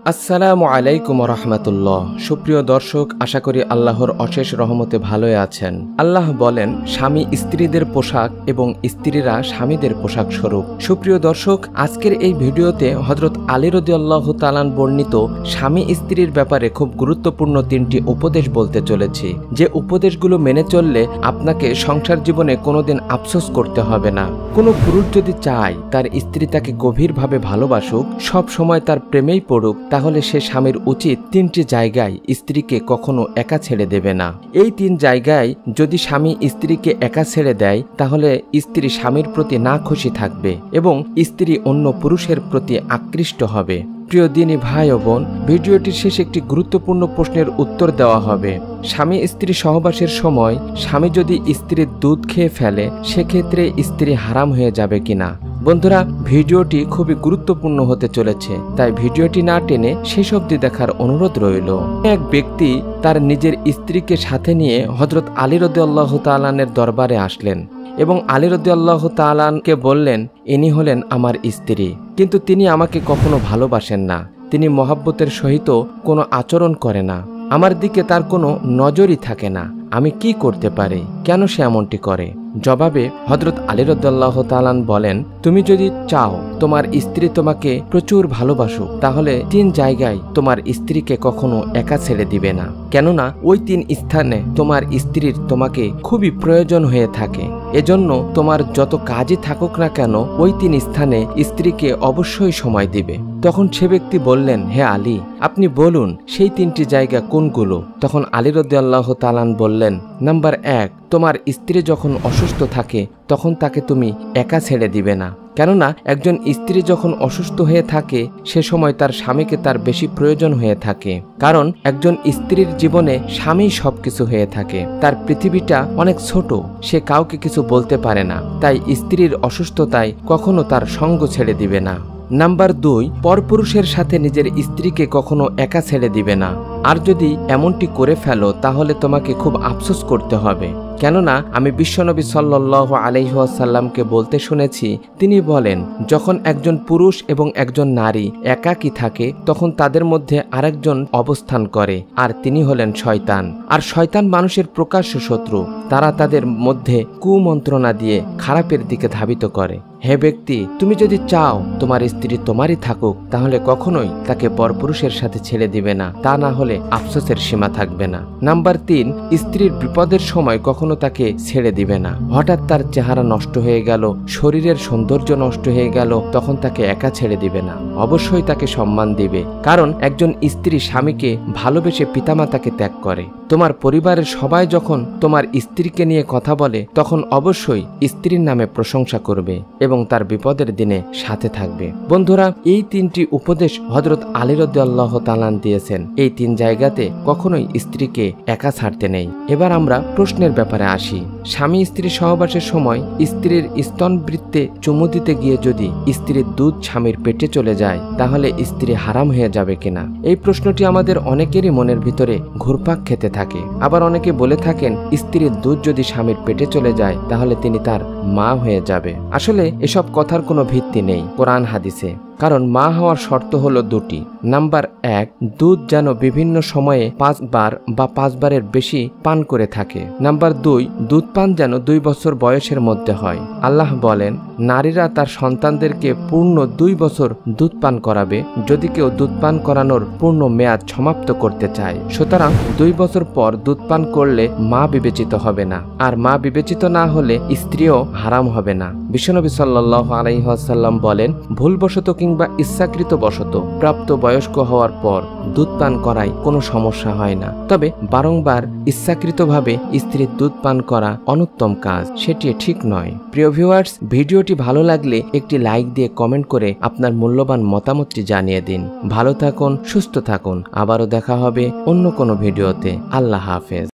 আসসালামু আলাইকুম রহমতুল্লাহ। সুপ্রিয় দর্শক, আশা করি আল্লাহর অশেষ রহমতে ভালোই আছেন। আল্লাহ বলেন, স্বামী স্ত্রীদের পোশাক এবং স্ত্রীরা স্বামীদের পোশাক স্বরূপ। সুপ্রিয় দর্শক, আজকের এই ভিডিওতে হযরত আলী রাদিয়াল্লাহু তাআলা বর্ণিত স্বামী স্ত্রীর ব্যাপারে খুব গুরুত্বপূর্ণ 3টি উপদেশ বলতে চলেছি, যে উপদেশগুলো মেনে চললে আপনাকে সংসার জীবনে কোনোদিন আফসোস করতে হবে না। কোনো পুরুষ যদি চায় তার স্ত্রী তাকে গভীরভাবে ভালোবাসুক, সব সময় তার প্রেমেই পড়ুক, তাহলে সে স্বামীর উচিত 3টি জায়গায় স্ত্রীকে কখনো একা ছেড়ে দেবে না। এই 3 জায়গায় যদি স্বামী স্ত্রীকে একা ছেড়ে দেয়, তাহলে স্ত্রী স্বামীর প্রতি না খুশি থাকবে এবং স্ত্রী অন্য পুরুষের প্রতি আকৃষ্ট হবে। প্রিয় দিনী ভাই ও বোন, ভিডিওটির শেষে একটি গুরুত্বপূর্ণ প্রশ্নের উত্তর দেওয়া হবে। স্বামী স্ত্রী সহবাসের সময় স্বামী যদি স্ত্রীর দুধ খেয়ে ফেলে, সেক্ষেত্রে স্ত্রী হারাম হয়ে যাবে কিনা? বন্ধুরা, ভিডিওটি খুবই গুরুত্বপূর্ণ হতে চলেছে, তাই ভিডিওটি না টেনে শেষ অবধি দেখার অনুরোধ রইল। এক ব্যক্তি তার নিজের স্ত্রীকে সাথে নিয়ে হযরত আলী রাদিয়াল্লাহু তাআলার দরবারে আসলেন এবং আলী রাদিয়াল্লাহু তাআলাকে বললেন, ইনি হলেন আমার স্ত্রী, কিন্তু তিনি আমাকে কখনো ভালোবাসেন না। তিনি মহব্বতের সহিত কোনো আচরণ করে না, আমার দিকে তার কোনো নজরই থাকে না। আমি কি করতে পারি? কেন সে এমনটি করে? জবাবে হযরত আলী রাদিয়াল্লাহু তাআলা বলেন, তুমি যদি চাও তোমার স্ত্রী তোমাকে প্রচুর ভালোবাসুক, তাহলে 3 জায়গায় তোমার স্ত্রীকে কখনো একা ছেড়ে দিবে না। কেননা ওই 3 স্থানে তোমার স্ত্রীর তোমাকে খুবই প্রয়োজন হয়ে থাকে। এজন্য তোমার যত কাজই থাকুক না কেন, ওই 3 স্থানে স্ত্রীকে অবশ্যই সময় দিবে। তখন সে ব্যক্তি বললেন, হে আলী, আপনি বলুন সেই 3টি জায়গা কোনগুলো? তখন আলী রাদিয়াল্লাহু তাআলা বললেন, নাম্বার 1, তোমার স্ত্রী যখন অসুস্থ থাকে তখন তাকে তুমি একা ছেড়ে দিবে না। কেননা একজন স্ত্রী যখন অসুস্থ হয়ে থাকে, সে সময় তার স্বামীকে তার বেশি প্রয়োজন হয়ে থাকে। কারণ একজন স্ত্রীর জীবনে স্বামী সবকিছু হয়ে থাকে। তার পৃথিবীটা অনেক ছোট, সে কাউকে কিছু বলতে পারে না, তাই স্ত্রীর অসুস্থতায় কখনো তার সঙ্গ ছেড়ে দিবে না। নাম্বার 2, পরপুরুষের সাথে নিজের স্ত্রীকে কখনো একা ছেড়ে দিবে না। আর যদি এমনটি করে ফেলো, তাহলে তোমাকে খুব আফসোস করতে হবে। কেননা আমি বিশ্বনবী সাল্লাল্লাহু আলাইহি ওয়াসাল্লামকে বলতে শুনেছি, তিনি বলেন, যখন একজন পুরুষ এবং একজন নারী একাকী থাকে, তখন তাদের মধ্যে আরেকজন অবস্থান করে, আর তিনি হলেন শয়তান। আর শয়তান মানুষের প্রকাশ্য শত্রু। তারা তাদের মধ্যে কুমন্ত্রণা দিয়ে খারাপের দিকে ধাবিত করে। হে ব্যক্তি, তুমি যদি চাও তোমার স্ত্রী তোমারই থাকুক, তাহলে কখনোই তাকে পরপুরুষের সাথে ছেড়ে দিবে না, তা না হলে আফসোসের সীমা থাকবে না। নাম্বার 3, স্ত্রীর বিপদের সময় কখনো তাকে ছেড়ে দিবে না। হঠাৎ তার চেহারা নষ্ট হয়ে গেল, শরীরের সৌন্দর্য নষ্ট হয়ে গেল, তখন তাকে একা ছেড়ে দিবে না। অবশ্যই তাকে সম্মান দিবে, কারণ একজন স্ত্রী স্বামীকে ভালোবেসে পিতামাতাকে ত্যাগ করে। তোমার পরিবারের সবাই যখন তোমার স্ত্রীকে নিয়ে কথা বলে, তখন অবশ্যই স্ত্রীর নামে প্রশংসা করবে এবং তার বিপদের দিনে সাথে থাকবে। বন্ধুরা, এই 3টি উপদেশ হযরত আলী রাদিয়াল্লাহু তাআলা দিয়েছেন। এই 3 জায়গাতে কখনোই স্ত্রীকে একা ছাড়তে নেই। এবার আমরা প্রশ্নের ব্যাপারে আসি। স্বামী স্ত্রী সহবাসের সময় স্ত্রীর স্তনবৃত্তে চুমু দিতে গিয়ে যদি স্ত্রীর দুধ স্বামীর পেটে চলে যায়, তাহলে স্ত্রী হারাম হয়ে যাবে কিনা? এই প্রশ্নটি আমাদের অনেকেরই মনের ভিতরে ঘুরপাক খেতে থাকে। আবার অনেকে বলে থাকেন, স্ত্রীর দুধ যদি স্বামীর পেটে চলে যায়, তাহলে তিনি তার মা হয়ে যাবে। আসলে এসব কথার কোনো ভিত্তি নেই কোরআন হাদিসে। কারণ মা হওয়ার শর্ত হলো 2টি। নাম্বার 1, দুধ যেন বিভিন্ন সময়ে 5 বার বা 5 বারের বেশি পান করে থাকে। নাম্বার 2, দুধ পান যেন 2 বছর বয়সের মধ্যে হয়। আল্লাহ বলেন, নারীরা তার সন্তানদেরকে পূর্ণ 2 বছর দুধ পান করাবে, যদি কেউ দুধ পান করানোর পূর্ণ মেয়াদ সমাপ্ত করতে চায়। সুতরাং 2 বছর পর দুধ পান করলে মা বিবেচিত হবে না, আর মা বিবেচিত না হলে স্ত্রীও হারাম হবে না। বিশ্বনবী সাল্লাল্লাহু আলাইহি ওয়াসাল্লাম বলেন, ভুলবশত কিংবা ইচ্ছাকৃত বশত প্রাপ্ত বয়স্ক হওয়ার পর দুধ পান করায় কোনো সমস্যা হয় না, তবে বারংবার ইচ্ছাকৃতভাবে স্ত্রীর দুধ পান করা অনুত্তম কাজ, সেটি ঠিক নয়। প্রিয় ভিউয়ার্স, ভিডিওটি ভালো লাগলে একটি লাইক দিয়ে কমেন্ট করে আপনার মূল্যবান মতামতটি জানিয়ে দিন। ভালো থাকুন, সুস্থ থাকুন। আবারও দেখা হবে অন্য কোনো ভিডিওতে। আল্লাহ হাফেজ।